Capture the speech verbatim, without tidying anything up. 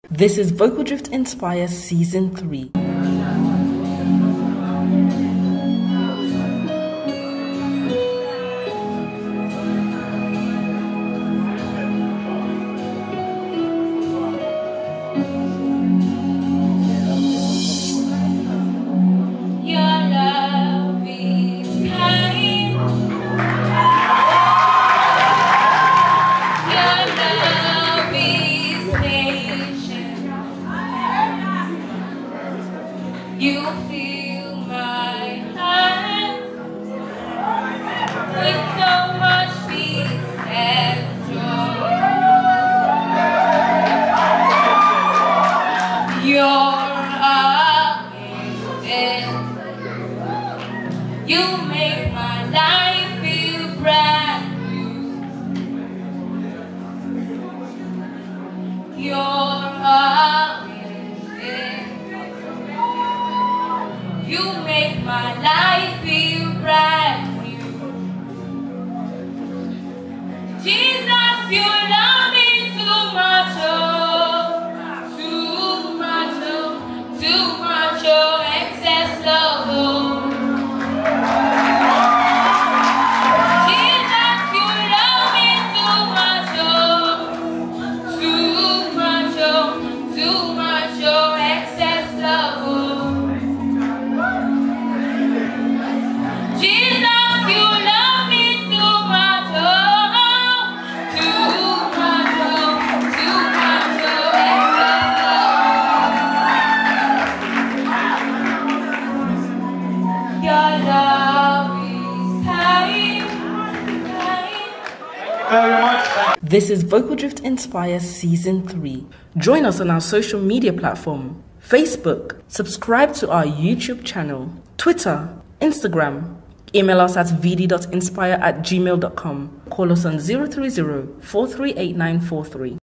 This is Vocal Drift Inspire Season three. You fill my heart with so much peace and joy. You're amazing. You make my life feel brand new. You're amazing. You make my life feel brand new. Jesus, you love me too much, oh, too much, oh, too much, oh, excess love, oh. Jesus, you love me too much, oh, too much, oh, too much, oh, excess love, oh. Jesus, you love me too much, oh, too much, oh, too much, oh, excess love. Your love is kind, kind. Very much. This is Vocal Drift Inspire Season three. Join us on our social media platform, Facebook, subscribe to our YouTube channel, Twitter, Instagram. Email us at v d dot inspire at gmail dot com. Call us on zero three zero, four three eight nine four three.